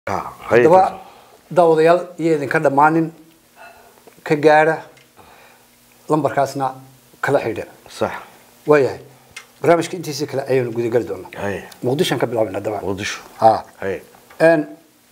هذا داوديال يدين كذا مانين كجارة لمبر كاسنا كلا حيدة صح وياه برامج كنت سكلا أيون جودي قردونا مقدش نكبل عملنا دبا مقدش هاي أن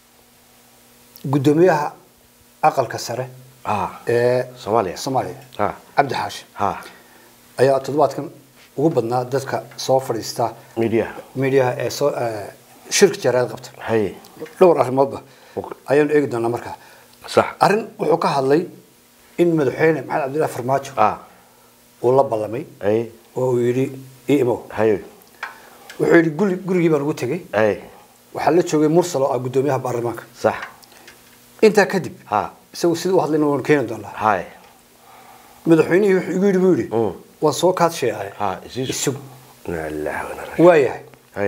قدوميها أقل كسره صوماليا عبد الحاشم أيها تضبط كم وقبلنا دتك صوفر يستا ميديا شركة جرائد قبت لو راح الموضوع أيون إيجدنا مركها صح أرن وحكى هاللي إن مدحين محمد عبد الله فرماجو والله بالله ويري إيمو وحيري قولي جيبان قلتي وحلت شوي مرسل أو قدوميها برلمانك صح أنت كذب سوي سيد واحد لنا ونكين دولار مدحيني يقولي وصوك هذا شيء السوق لا وياه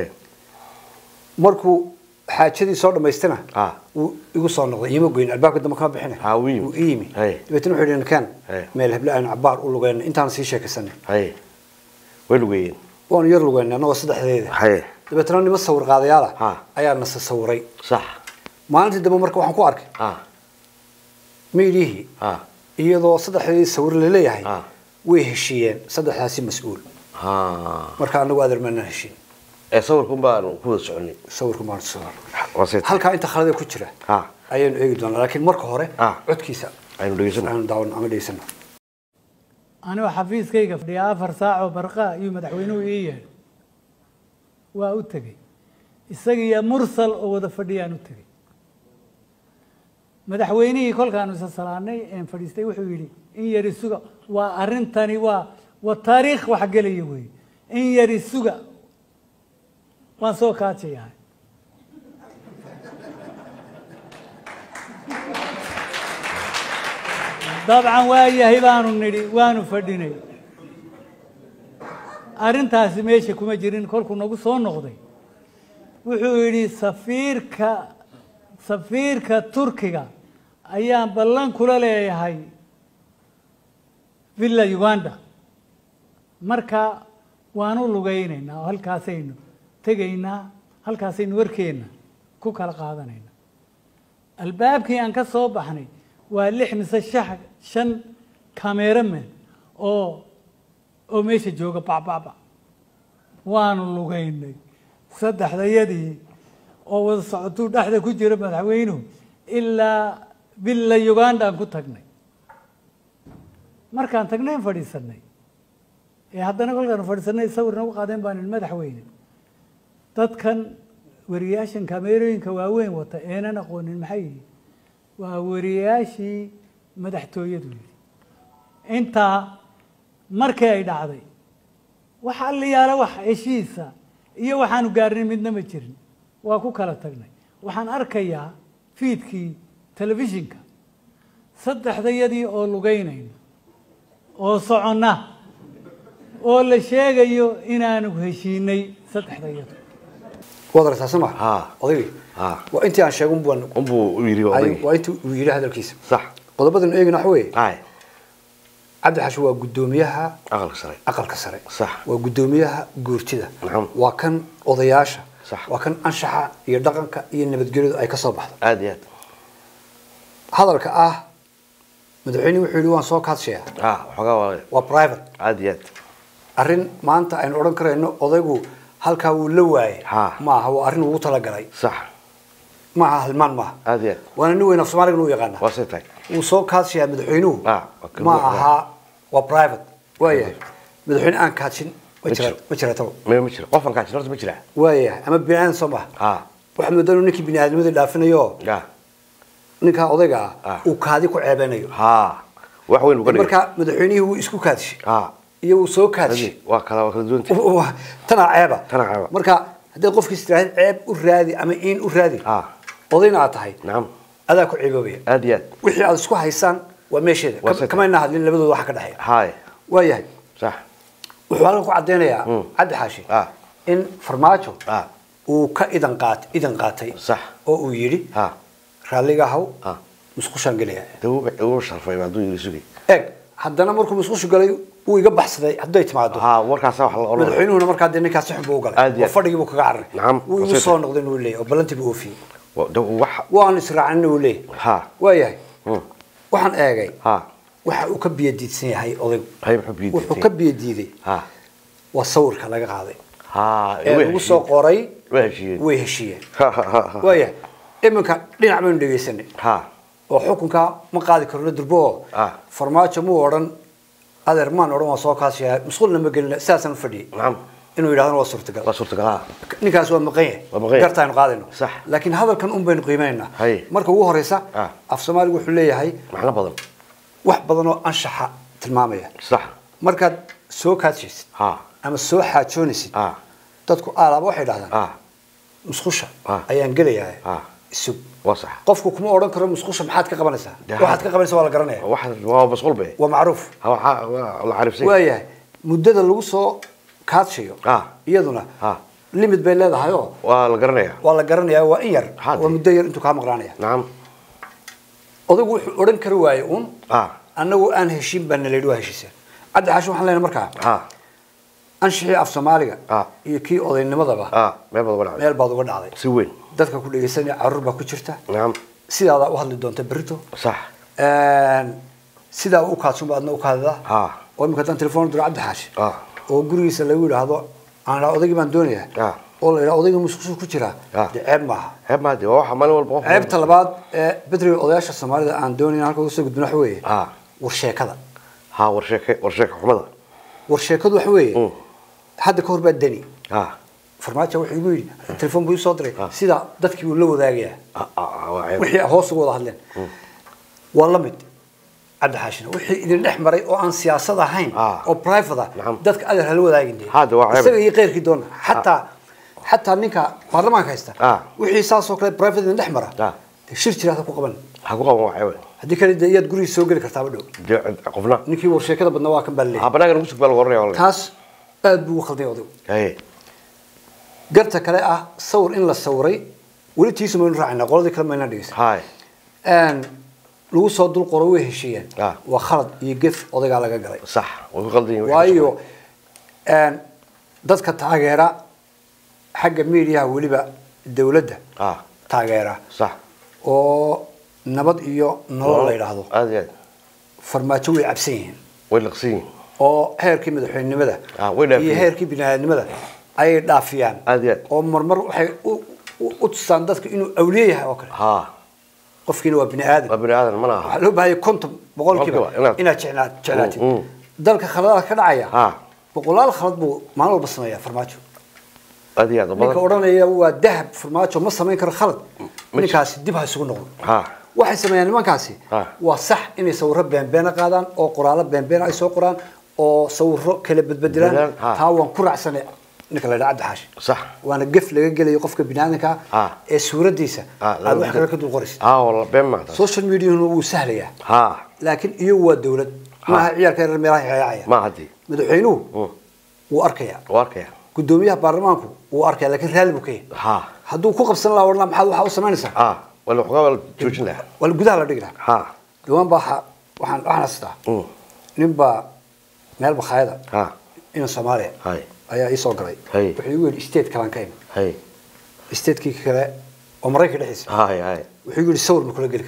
مركو حاجتي صار ما يستنى ويقول صار نقضي يمو قين الباب قد ما كان بحنا وإيمي بيتنو حيرين كان ما يلهب لأن عبار قولوا قين أنت نسي شيء كسنة وين وأنا يرلو قين أنا وصدق هذا بيتنوني ما صور قاضي يلا أيام نص صوري صح ما أنت دم مركو وحكو أرك ميليه يضو صدق هذا صور اللي ليه هاي ويهشين صدق هذا مسؤول مركو أنا قادر منه هشين صوركم بانو كود سعني صوركم بانو صور هل كان أنت خالد كتيره أيام إيجدون لكن مركو هره عد كيسا أيام ديسنا أنا داون أنا ديسنا أنا وحفيز كيف في 4 ساعة وبرقة يوم مدحوينه إيه وأوتجي السجية مرسل أو ذفديان أوتجي مدحويني كل كانوا سلسلاني إن فريستي وحويلي إن يرسوق وأرنتني والتاريخ وحق لي يوي إن يرسوق وانسوكاتي يعني طبعا ويا هيبان النري وانو فديني أرنتاس ماشي كم جرين كل كنا بصون نقضي وحولي سفيرك تركيا أيام بلان كل اللي هاي فيلا يوغندا مركا وانو لغينا هالكاسين تجينا هالكاسين وركينا كوكال قاعدين الباب كي أنك صوب حني واللح مسح شن كاميرا من أو ماشي جوجا با وانو لغينا صدح يدي أو صعدوا دحده كجرا مدحوينه إلا بالله يوغندا كنت تغني مركان تغني فريسني هذا نقول كانوا فريسني يصورنا وقاعدين بان المدحوين تدكن ورياشن كاميرين كواوين وتا انا نقول المحي وورياشي مدحتويد انت markay ay dhacday waxa la yaala wax heshiisa iyo waxaanu gaarnay midna ma jirin waa ku kala tagnay waxaan arkayaa fiidkii telefishinka saddexdayadii oo lugeynayna oo soconna oo la sheegayo inaanu heshiinay saddexdayadu وضرت سمع قضية وأنت عن شيء قنبو ويري وأنت ويري هذا الكيس صح قضبة إنه يجي نحوي عبد الحشو قدوميها أقل كسرة صح وقدوميها جورتيدا نعم وكان قضياشة صح وكان أنشحة يردقن ينبت جريد أي كصباح عاديات هذا الك مدحيني وحلوان صوك هذا شيء وحقا وبرايفت عاديات أرين ما أنت أن أورن كره إنه قضيجو هالك ولواي ما هو أرين وطلع جري صح ما هالمان ما عاديات وأنا نوي نفس ما نقول يغنى وصلتك وصوك هذا شيء مدحينه معها وبرايفت وياه مدحين أن كاتشين مشرة تو مشرة قفن كاتشين رز مشرة وياه أما بناء صباح وحمد الله نك بناء المدة لافنا يو نك أضيقة وكادي كعبنا يو وحوين وقدر مركا مدحيني هو إسكو كاتش يو صوك كاتش وكلا دون تنا عيبة مركا هذا قف كيستراحل عيب ورادي أما إن ورادي أضينا عطاي نعم هذا كعيبة بيه عاديات وحي على سكو هيسان وماشي كمان نهاد اللي بدو واحد كده هاي وياه صح وحوالك عدينا يا عد حاشي إن فرماجو وكإذن قاتي صح أو يري راليجا هو مسخوشان قليها هو شرفي ما دون يسوي حدنا مركو مسخوش قليو ويقبح صدي حديت معه وركا صح الله مدحينه مركا دينك كاسح بوقل وفرق يبوك قعر نعم وصون نقدر نقول ليه وبلنتي بوفي وأنا إسرائيل وليه وياه وحن أجي waxa uu ka biyadiidsan yahay oday wuxuu ka biyadiiday وصور كلا قاعدة وصو قري وهشية ويا إما كان لين عملنا دقيسني وحكم كا ما قاعد كرنا دربوه فرماتش مو ورن هذا رمان ورن وصو كاسيا مسؤولنا مقلنا أساسا فدي نعم إنه يراهن وصورت قال نكاس ومقيه قرتين قاعدينه صح لكن هذا كان بين قيمينا مركو هو هريسة أفسمال وحلية هاي معنا بدل واحد بدنه أنشحة المامية صح مركز سو كاتشيس أما سو حاجونيسي تدكو آلاب واحد هذا مسخوشة أيان قليا السوق وصح قفكو كم أوران كرم مسخوشة محد كقبلسها واحد كقبلسها ولا قرنيه واحد هو مسؤول به ومعروف الله عارف سي وياه مدة اللي سو كاتشيو يدنا ليمت بين هذا هايو ولا قرنيه وإير ومدير أنتو كام قرنيه نعم أضيق أوران كروايون أنه أنا هشيم بن اللي دوه هشيسه عد عشان حنا مركها أنشئ في سوماليا يكي أضيق نمضبه ميل بعض ورد عليه سوين dadka ku dhageysanaya carruurba ku jirta naam sidaada u hadli doonta berito sax sida uu kaadsan baadna u kaadada oo imka tan telefoon diro Cabdi Xaashi oo gurigiisa lagu yiraahdo aan odayga baan doonayaa oo la yiraahdo odayga musqushu ku jira ceeb ma de waxa maalin walba qof ceebta labaad bedri odayaasha Soomaalida aan doonayna halka ugu soo gudbino wax weeye war sheekada war sheekadu wax weeye hadda ka hor baa dani farmaajo wuxuu igu yiri telefoon buu soo diray sida dadkii uu la wadaagaya wixii hoos ugu wada hadleen wala mid Cabdi Xaashi wixii idin dhex maray oo aan siyaasad ahayn oo private dadka aad hal wadaagin isaga iyo qeyrkii doon hatta ninka baarlamaanka haysta wixii saasoo kale private idin dhex mara shir jiraada ku qaban haddii kale iyad guriga soo gali kartaa badhow qofna ninkii war sheekada badna waa kan balle banaanka lagu sugbal qornay taas aad buu khalday oday قرت كلا صور إن الصوري ولتيسو من راعنا قولي كلام ما ندرس أن لو صاد القروي هشيا وخلط يقف أضيق على جري صح وغلطين وايو أن ضد كتاجرة حق ميريا ولي بقى الدولة ده تاجرة صح ونبض إياه نور الله هذا هذا فرماتوي عبسين والقصين أو هيركي مدحين نمذا هيركي بنا نمذا أي دافيان أو مرمر وحي وتصان دتك إنه أوليه أوكل قفكين وابن آدم منها لو بهاي كنت بقول كذا إن شعنات ذلك خلاص كذا عيا بقول لا خلاص بو ما له بصنايا فرماتشو أديات منك أورانيا وذهب فرماتشو ما سمين كر خلط منك هاسي دبها سوق نقول واحد سمين ما كاسي وصح إني يصور بين قادان أو قرالة بين أي سوق قران أو صور كله بدلان تاون كرع سنة نكلا عبد حاشي صح وانا قف لقى لي يقف بنانك الصورة ديسة هذا واحد كده القرش والله بين ما السوشيال ميديا هو سهل يا لكن يو الدولة ما عيال كان المرايح عيا ما هدي مدحينه واركيا قدوميها برلمانكو واركيا لكن رالي بوكي هدو كوكب سنة الله ورنا محل وحاول سمانسة ولا حقا توجين لها ولا جدها لا دقنا دوام بحا وحنا ستا نبى مال بخايدا إن الصومالي ayaa ii soo galay wuxuu igu yiri state kalan kayn state-kii kale oo Mareykanka dhexdiisa wuxuu yiri sawir ma kula gali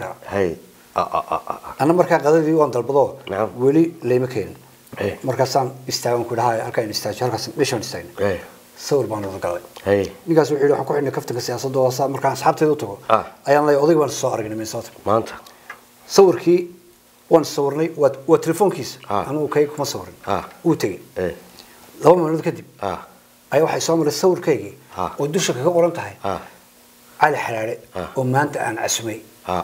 karaa ana markaa qadadii waan dalbado weli leeyma keenin markaasaan istaagan ku dhahay halkaan istaajo halkaas mission istaagay sawir baan wada galay ninkaas wuxuu yiri waxaan ku xidhnay kaftanka siyaasadda oo saa markaan asxaabteedu tago ayaan leeyahay odayg baan soo aragnay Minnesota maanta sawirkii waan sawirnay waa telefoonkiisa anigu kay kuma sawirin uu tagay لو ما نرد كذب أيوة حيسامر الثور كيجي ودوشك كقرن تهاي على حلالة وما أنت أنا عسمي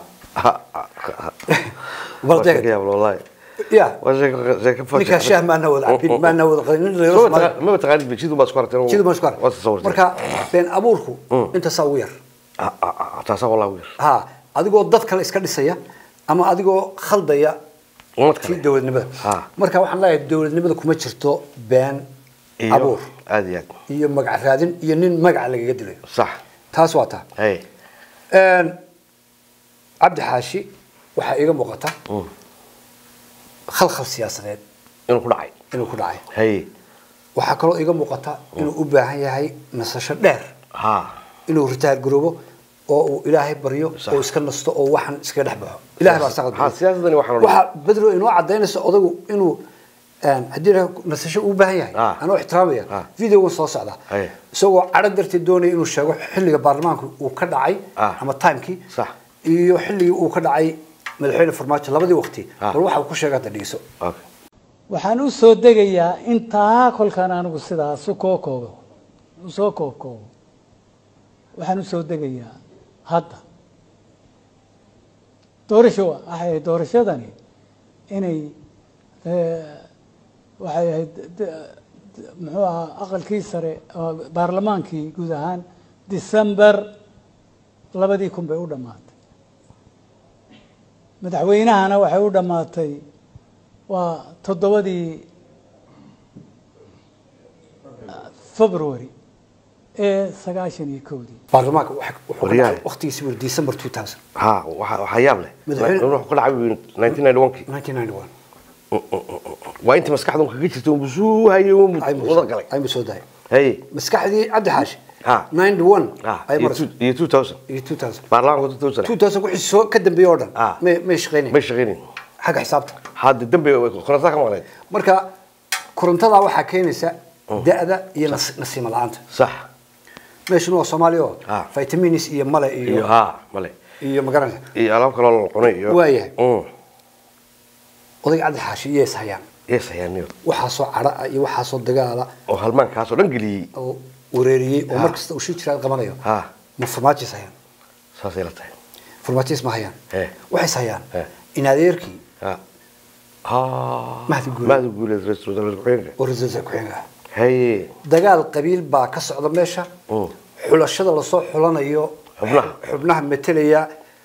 برضك يا والله يا زي كيف نكاشة ما نود عبيد ما نود غنين ما بتغلب بتشيدوا مسكرة تشيدوا مسكرة مركا بين أبوركو أنت صوير تصور وير أديكو ضدك الإسكان السيا أما أديكو خلدية في الدولة النبض مركا وحنا لا الدولة النبض كم تشرتو بين أبور أديات يوم مقع رادين ينين مقع اللي قدله صح تاسواتا عبد حاشي وحقيقة مقطع خلخل سياسات إنه كل عاي وحكروا إيجا مقطع إنه أباها هي نسش الدار إنه رتاع جروبه oo ilaahay baryo oo iska nasto oo waxan iska dhaxbaxo ilaahay baa saqad siyaasadani waxa badro inuu cadeynayso odagu inuu hadii nasasho u baahan yahay anoo ixtiraamaya video soo socda isagoo cadad darteed doonay inuu sheego xilliga baarlamaanka uu ka dhacay ama timekii iyo xilligii uu ka dhacay madaxweyne farmaajo labadii waqti bal waxa uu ku sheegay tadhiiso waxaan u soo degayaa intaa kolkaan anigu sidaas u kookoobo waxaan u soo degayaa hadda doorashadani inay waxay ahayd muxuu ahaa aqalkii sare baarlamaankii guud ahaan December 2000 bay u dhamaatay madaxweynahana waxay u dhamaatay waa 7 February 1991 baarlamaanka waqtigiisa uu December 2000 waxa yaab leh wuxuu ku dhacay 1991 وانت مسكحدهم كجيت وبسو هاي وضع قلق اي مسوداي هي مسكحدي عبد حاشي 91 اي 2000 برلمان 2000 وحي سو كدنبي اوردن ما شقينين حق حسابته هذا الدنبي كورنتا كما قلت marka korontada waxa keenaysa daada iyo nasiima laanta صح meeshu waa Soomaaliyo vitamins iyo male iyo male iyo magaran iyo alaab kale oo qonay iyo waayahay oday Cabdi Xaashi yeesayaan waxa soo cara iyo waxa soo dagaala oo halmaankaas oo dhan galiyay oo wareeriyay oo markasta uu shijira qabanayo ma farmaajis hayaan saasay la tahay farmaajis ma hayaan waxay hayaan in adeerkii mahdi guuleed rasuulka ku xigay hay dagaal qabiil baa ka socda meesha xulashada la soo xulanayo xubnaha metelaya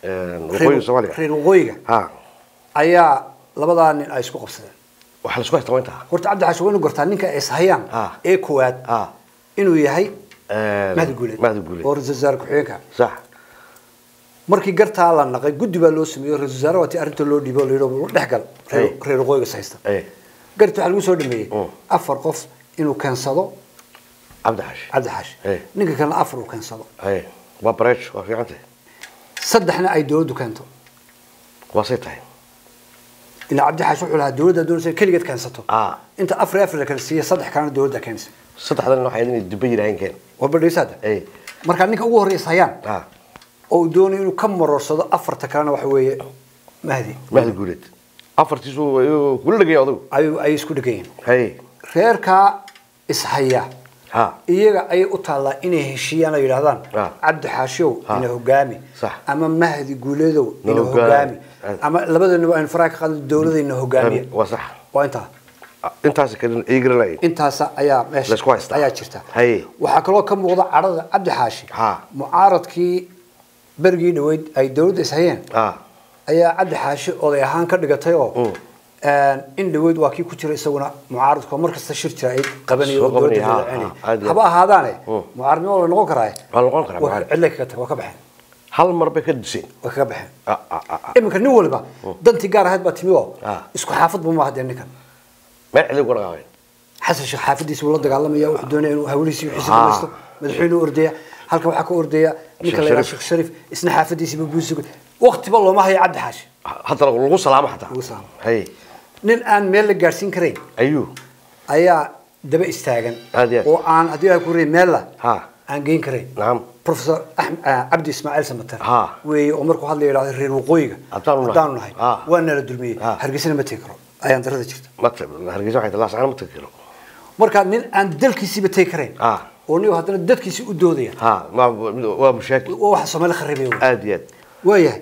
reer waqooyiga ayaa labadaa nin ay isku qabsadeen waxa la isku haystaa inta horta Cabdi Xaashi waynu gortaa ninka ay hayaan ee koowaad inuu yahay mahdi guuleed oo rasaar ku xigay sax markii gartaa la naqay guddi baa loo sameeyay rasaar waati arinta loo dhibo leeyo dhaxgal reer waqooyiga saysta gartu waxa lagu soo dhameeyay afar qof inuu kansado Cabdi Xaashi ninka kale afar uu kansado waa bareesh waa fiicantay saddexna ay dawladdu keento wasaytay إن عبد الحاج وحولها دولة كل قد كان سطو أنت أفريقيا كان سيا صدق كان دولة كان سي صدق هذا النوع يعني دبي رهين كان وبريس هذا مركان نيك أول رئيس هيان أو دوني إنه كم مرة صدق أفرت كان وحوي مهدي قولت أفرت شو كل جي أضو أي سكول جين هاي خير كا إسحيا إيه أي أطلع إنه شيء أنا يرادان عبد الحاشو إنه قامي أما مهدي قولده إنه قامي أما لبدا إنه إنفراك قاد الدولة إنه قامي وصح وأنت كان يقرأ لي أنت أيا ماشي أيا شرته وحكلوا كم وضع عرض عبد الحاشي معارض كي برجي نويد أي دولة إسحيان أيا عبد الحاشي وضع هان كرجتيو إن دويد واقي كتير يسوونه معارض كمركز تشرت رأي قبلي ودولة يعني حبا هذا معارض ولا نقول كراي ولا كتر وكبحين هل مر بكدسين وكبحين إمك نقول بقى دنتي جار هاد بتميو إسكو حافظ بما هاد يعني كان ما عليه ورقاين حسن شيخ حافظ يسوي ولد قال لهم يا وحدونا إنه هوليسي وحسب المستو مدحين وردية هلك وحكوا وردية نكلا يا شيخ شريف إسنا حافظ يسوي بوسق وقت بالله ما هي عبد حاشي حتى لو الغوص سلامة حتى هي nin aan meel la gaarsiin karayn ayaa daba istaagan oo aan hadii ay ku reey meel la aan geyn karayn professor Abdi Ismail Samatar way oo markuu hadlay yiraahdo reer waqooyiga hadaan nahay waana la dulmiyay hargeysana ma teekaro ayaan darada jirta hargeysa waxay la saxan ma teekaro marka nin aan dalkiisiba teekarayn oo niyo hadana dadkiisi u doodaya waa mushaakil waxa Soomaali kharibay aad iyo aad waayahay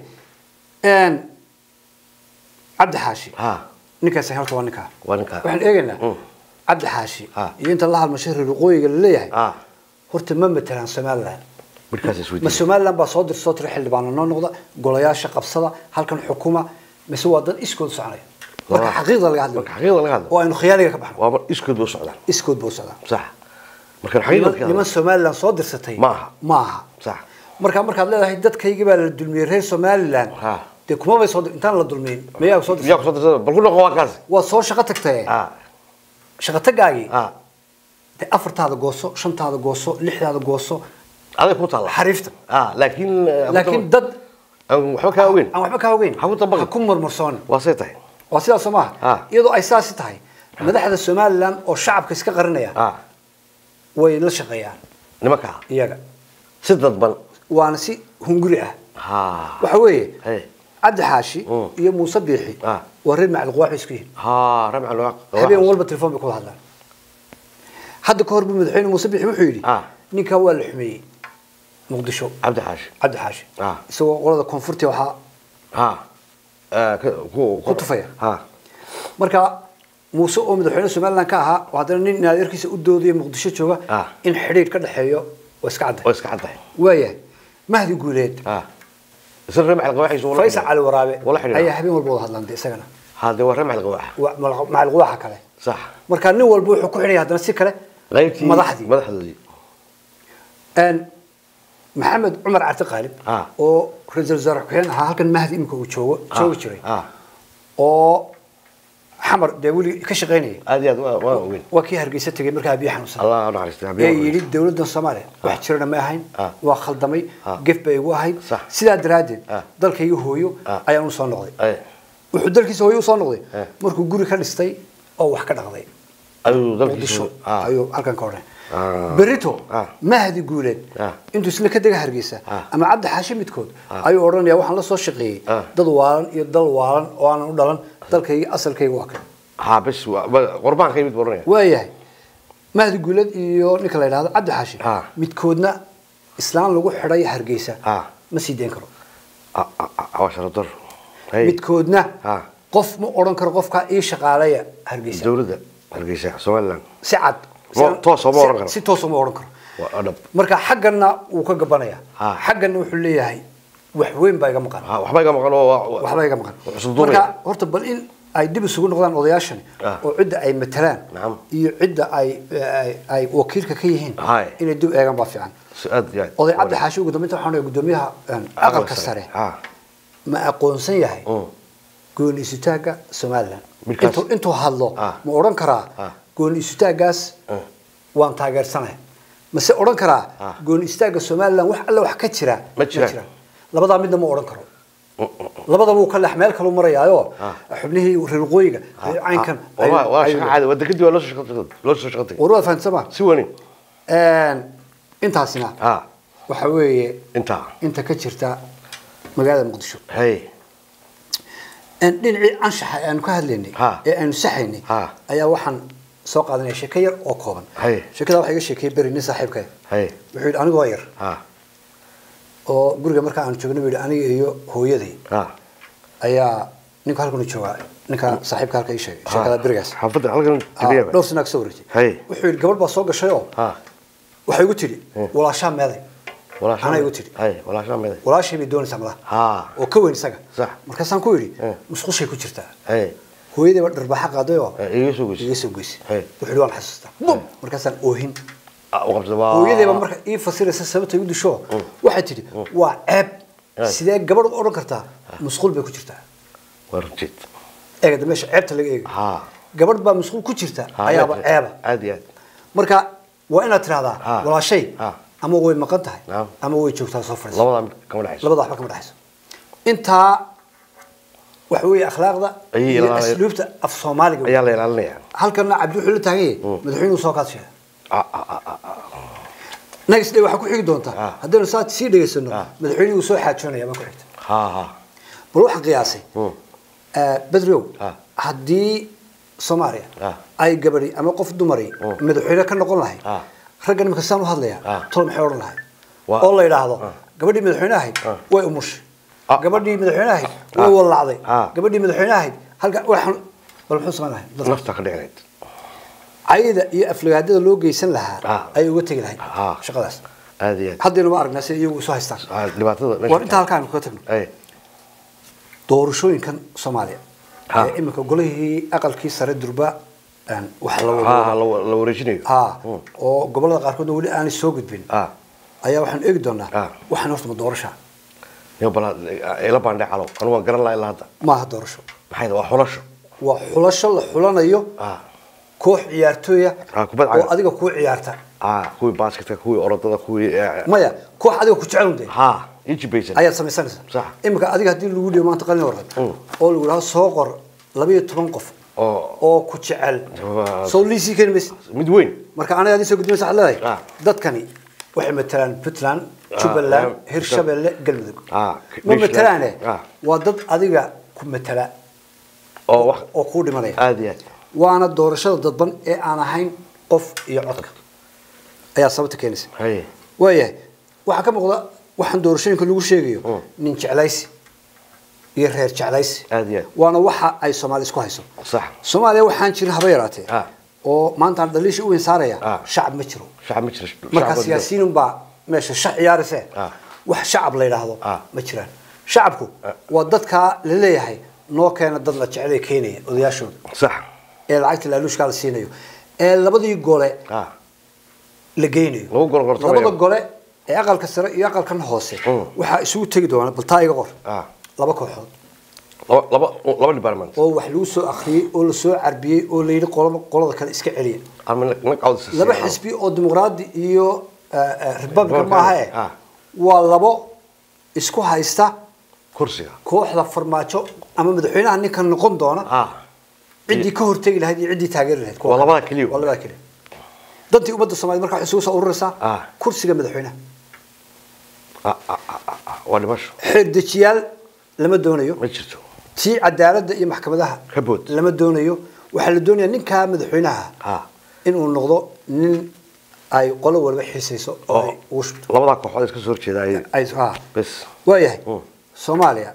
Cabdi Xaashi ninkaas horta waa ninka waxaan eegaynaa Cabdi Xaashi iyo inta la halmashay reer waqooyiga leeyahay horta ma matalaan Soomaaliland ma Soomaaliland baa soo dirso tir xildhibaan noo noqda golayaasha qabsada halkan xukuma mise waa dad iskood soconaya marka xaqiiqda laga hadlo oo aynu khiyaaliga ka baxno waa iskood buu socdaan sax marka xaqiiqda niman Soomaaliland soo dirsatay maaha sax markaad leedahay dadkayga baa la dulmiyay reer Soomaaliland de kuma bay soo intaan la dulmeen meeyaa soo dirtay bal ku noqo kaas waa soo shaqo tagtay shaqo tagaagi de afartaada gooso shantaada gooso lixdaada gooso هذا كوت الله حريفته لكن ضد وحبك وين وحبك وين حبوا طبق كم مرمرسون واسطه واسطه سماها يدو اساس tahay madaxda Soomaaliland oo shacabka iska qarinaya way la shaqeeyaan nimanka iyaga sidad bal waana si hunguri ah waxa weeye Cabdi Xaashi iyo Muuse Biixi waa reer macalq wax isku yihiin reer macalq habeen walba telefoon bay ku hadlaan hadda ka hor madaxweyne Muuse Biixi wuxuu yiri ninka waa la xumeeyay muqdisho Cabdi Xaashi isagoo qolada koonfurta waxa ku tufaya marka Muuse oo madaxweyne Soomaaliland ka ahaa waxa nin naadirkiisa u doodiyay muqdisho jooga in xiriir ka dhaxeeyo oo iska cadday waayahay mahdi guuleed سر رمح القواحي ولا فيصل على ورابع أي حبيب والبوض هذا لندي سجنا هذا هو رمح القواح مع القواح كله صح مركان نول بوح كحني هذا نسي كله مدحدي أن محمد عمر عتقالب أو رجل زرع كهنا هالكن مهدي إمك وشوا شري أو حمر دولي كشغيني هذه وين وكي هرجيسة تجي مركها بيحنوس الله نعرف يريد دولة الصومالية واحد شرنا ما هين وخلدمي قف بي واحد سلا درادين ضل كي يهويو أيام صنعي وحدل كي سويو صنعي مركو جوري كريستي أو واحد غضي أيوه ضل كي أيوه هالكن كورة بريتو ما هذه جولد أنتوا سلك كده هرجيسة أما عبد حاشم يتكود أيوه أوران يا واحد لصو شقي ضلوان يضلوان وأنا ودلان dalkay asalkay waa kan bas qurban qaybid bornay waayahay mahdi guulad iyo ninka la yiraahdo Cabdi Xaashi midkoodna islaan lagu xiray Hargeysa ma sii deen karo awashar dar midkoodna qof ma oran karo qofka ii shaqaalaya Hargeysa dawladda Hargeysa Soomaaliland si cad toos ma oran karo si toos ma oran karo marka xaqana uu ka gabanaya xaqana wuxuu leeyahay wax weyn baa iga maqan waxba iga maqan waxba iga maqan marka horta bal in ay dib isugu noqdaan odayaashan oo cidda ay matalaan iyo cidda ay wakiilka ka yihiin inay dib eegan baa fiican oday Cabdi Xaashi ugu dambeynta waxaan leeyahay gudoomiyaha aqalka sare ma aqoonsan yahay gooni isutaaga Soomaaliland intuu hadlo ma oran karaa gooni isutaagaas waan taageersanahay ma se oran karaa gooni isutaaga Soomaaliland wax alla wax ka jira ma jira labada midna ma oran karo labada uu kala xmeel kala marayaayo xubnihii reer qoyiga caynkan waa shaqada wadakadii waa loo soo shaqatay warwada fahansama si wani intaasina waxa weeye inta ka jirta magaalada Muqdisho dhinacii anshaxa aan ka hadlaynay ee aan saxaynay ayaa waxaan soo qaadanay sheeko yar oo kooban sheekada waxa iga sheekay bari nin saaxiibkay wuxuu yiri anigu yar oo guriga marka aan joogno weey aniga iyo hooyaday ayaa ninka halkan jooga ninka saaxiibka halka ii sheegay sheekada barigaas xafada halkan tibiya dhowr sano soo wareejay wuxuu yiri gabadh baa soo gashay oo waxay ugu tiri walaasha meeday ana igu tiri walaasha meeday walaashay bay doonaysaa malaha oo ka weyn isaga markaasaan ku yiri musqushay ku jirtaa hooyaday baa dharbaxa qaaday oo iga soo goysay wuxuu waan xasuustaa markaasaan oohin hooyaday baa marka ii fasiraysa sababta igu disho waxay tiri waa ceeb sidee gabadh u oran kartaa musqul bay ku jirtaa warjid eegada meesha ceebta laga eego gabadh baa musqul ku jirta ayaaba ceeba aad iyo aad marka waa inaad tiraahdaa walaashay ama way maqan tahay ama way joogtaa soo fariiso labada waxba kama dhaxayso intaa waxa weeye akhlaaqda iyo asluubta af Soomaaliga ayaa la ilaalinaya halkana Cabdi wuxuu la taagay madaxweynuhu soo kaashay next day waxa ku xigi doonta haddii saad si dhageysano madaxweynuhu soo xaajoonaya ma ku xigta bal waxa qiyaasay badrow haddii Soomaaliya ay gabadhi ama qof dumari madaxweyne ka noqon lahayd raggan marka saan u hadlaya tol maxay oran lahayd oo la yiraahdo gabadhi madaxweyne ahayd way umush gabadhi madaxweyne ahayd way walacday gabadhi madaxweyne ahayd halka waxaan bal muxuu sameeyay nafta ka dhigay ayda iyo aflagaadada loo geysan lahaa ay uga tagi lahayd shaqadaas aadiya haddii loo aragnaa si iyagu soo haystaan dhibaatada war inta halkaan ku tagno doorashooyinkan Soomaaliya imika golihii aqalkii sare durba waxa la wareejinayo oo gobolada qaarkood wali aan soo gudbin ayaa waxaan eegi doonaa waxaan horta doorasho bal ila baandhay calo kan waa garan lahayd hadda ma doorasho maxay waa xulasho la xulanayo koox ciyaartooya oo adiga ku ciyaarta kuwii basketka kuwii orodada kuwii maya koox adiga ku jecel unday ijibaysan ayaa samaysanaysa sax imika adiga hadii lagu dhiyo maanta qalin warqad oo lagu lahaa soo qor 12 qof oo ku jecel soo liisi keenaysa mid weyn marka anaga hadii soo gudbiyay sax leeyahay dadkani waxay matalaan Puntland Jubaland Hirshabelle Galmudug ma matalaan waa dad adiga ku matala oo ku dhimanaya aad iyo aad waana doorashada dadban ee aan ahayn qof iyo codka ayaa sababta keenaysa waayahay waxa ka muuqda waxaan doorashooyinka lagu sheegayo nin jeclaysi iyo reer jeclaysi waana waxa ay Soomaali isku hayso sax Soomaaliya waxaan jirin haba yaraatee oo maanta dhaliisha u weyn saaraya shacab ma jiro marka siyaasiyiin baa meesha shac ciyaaraysa wax shacab la yiraahdo ma jiraan shacabku waa dadka la leeyahay noo keena dad la jecel keenaya odayaashooda sax ee lacagta la luushka la siinayo ee labadii gole la geynayo labada gole ee aqalka sare iyo aqalkan hoose waxa isugu tagi doona baltaayiga qor laba kooxood laba department oo wax lagu soo akhriyay oo la soo carbiyay oo la yiri qolada kale iska celiya laba xisbi oo dimuqraadi iyo republican maaha waa labo isku haysta kursiga kooxda farmaajo ama madaxweynaha ninkan noqon doona cidii ka hortagi lahayd iyo cidii taageeri lahayd labada kaliya dantii ummadda Soomaaliyeed marka isugu soo ururaysa kursiga madaxweynaha waa dhimasho xirdijiyaal lama doonayo ma jirto tii cadaaladda iyo maxkamadaha lama doonayo waxa la doonayaa ninka madaxweynaha inuu noqdo nin ay qolo walba xiisayso oo uu labada kooxood iska soo horjeeday ay bas waayahay Soomaaliya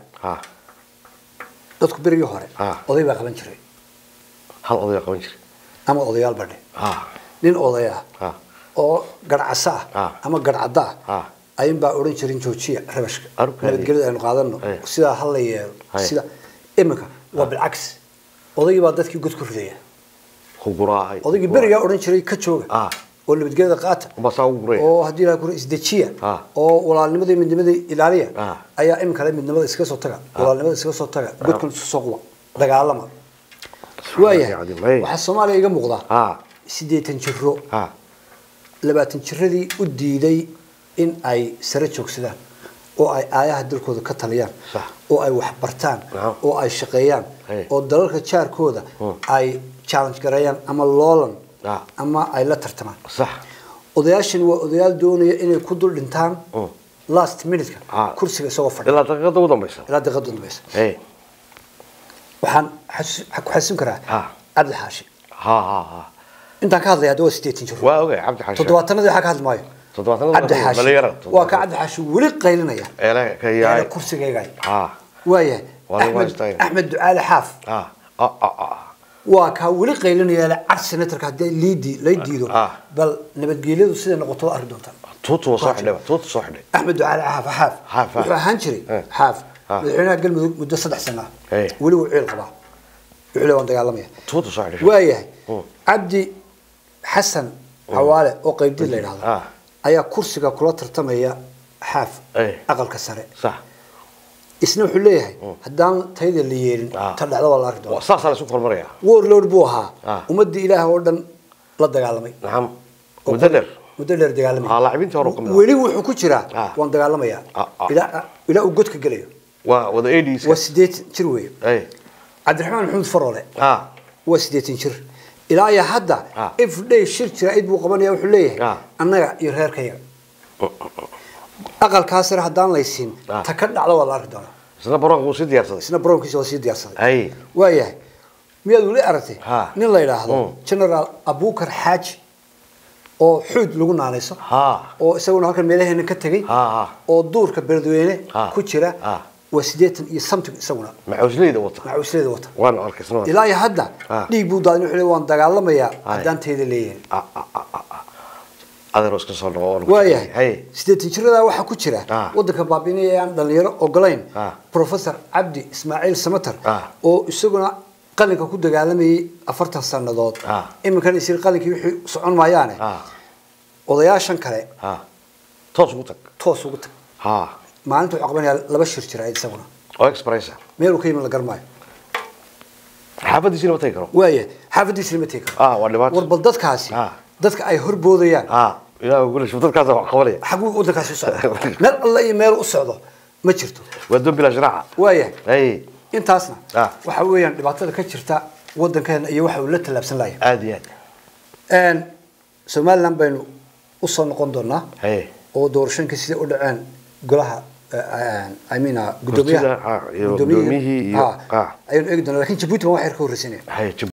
dadku berigii hore oday baa qaban jiray hal oday qaban jiray ama odayaal badhe nin odaya oo garcasa ama garcada ayun baa oran jirin joojiya rabashka nabadgelyo aynu qaadano sida hal la yeelo sida imika waa bilcaks odayga baa dadkii gud ku ridaya khuburaay odayga beriga oran jiray ka jooga oo nabadgelyada qaata oo hadii la ku isdejiya oo walaalnimada iyo midnimada ilaaliya ayaa imika la midnimada iska soo taga walaalnimada iska soo taga gudkun soo quba dagaalama waayahay waxa Soomaaliya iga muuqda 80 jiro 20 jiradii u diiday in ay sare joogsadaan oo ay aayaha dalkooda ka taliyaan oo ay wax bartaan oo ay shaqeeyaan oo dalalka jaarkooda ay challenge gareeyaan ama loolan ama ay la tartamaan sax odayaashan waa odayaal doonaya inay ku dul dhintaan last minute kursiga soo fadhiya ilaa daqiiqada ugu dambaysa waxaan xasuusin karaa Cabdi Xaashi inta ka hadlay hadoo 80 jiro waa ogaay Cabdi Xaashi todobaatanadii waxa ka hadlaayo Cabdi Xaashi waa ka Cabdi Xaashi wali qaylinaya ee kursigayga waayahay Axmed Ducaale Xaaf waa ka wali qaylinaya cad senatorka hadii la diido bal nabadgelyadu sida noqoto arrin doonta توتو صاحبي احمد على حاف وحانجري حاف مدحونا قلب مده 3 سنه ولي وعيل قبا وعيل وان دغالميه توتو صاحبي وايه عبدي حسن حواله او قيبدي لا يراهdo ayaa kursiga kula tartamaya xaaf aqalka sare sax isna wuxuu leeyahay hadaan tayada la yeelin ta dhacdo wala arko waa sax la soo kormaraya warlord buu ahaa ummadii ilaahay oo dhan la dagaalamay naam مدلر دغالمي لاعبين تورو قمنا ولي وحو كجرا وان دغالميا الى او غدك غليو ودا ايديس و8 جير وي عبد الرحمن محمود فرولي و8 جير الى يا حدا اف دي شير جرا ايد بو قبانيا وحو ليه انغا iyo reerkayga aqal kaasir hadaan laysin ta ka dhacdo wala ardo isna baroonkiisa sii diyaarsaday waayahay miyad wali aragtay nin la yiraahdo general Abubakar Xaaji oo xuud lagu naanayso oo isaguna halkan meelaheena ka tagay oo duurka beledweyne ku jira وسديت يسمت يسوونه معوسليده وطا معوسليده وطا وانا اركسنا الى هدا ديق بو دادن وخلي وان دغالميا عدانتيده ليين هذا روسك سو نو وايه هي سديت جيردا waxa ku jira wadanka baabinayaan dhalinyaro ogolayn professor Abdi Ismail Samatar oo isaguna qalinka ku dagaalamayay 40 sanadood iminkan isir qalinkii wixii socon maayaan odayaashan kale toos ugu tag maalintu aqbanaya laba shir jiray isaguna oo express meel uu ka yimid la garmaayo xaafadiisina watay karo waaye حافظ سلمتك واللبات والبلدات كاسي دتك أي هربوديان إلى أقول شو دتك هذا قولي حقول دتك كاسي صعد مر الله يميل الصعدة ما شرته ودون بلا جراحة وياه أي أنت أصلا وحويان لبعضها كشرتا ودن كان يوحى ولا تلبس لاي عادي أن سومال لم بينو وصلنا قندرنا أي ودورشين كسيدة ودعان قلها أمينة قدوميها قدوميه أيون إقدر لكن جبوت ما واحد كورسينه